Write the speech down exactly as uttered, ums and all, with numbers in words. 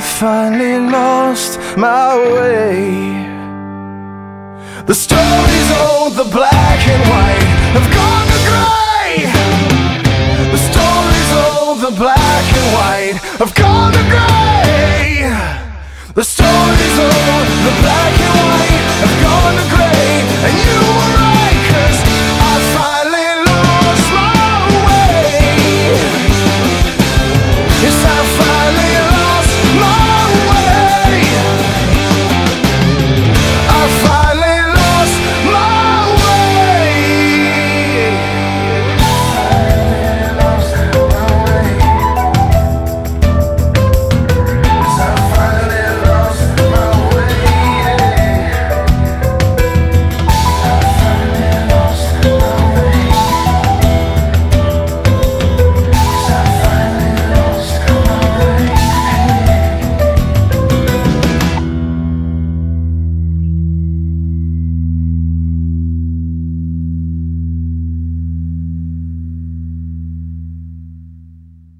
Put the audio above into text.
finally lost my way. The stories old, the black and white, have gone to grey. The stories old, the black and white, have gone to grey. The stories old, the black and white, have gone to grey. And you were right, 'cause I finally lost my way. Yes, I finally lost my way.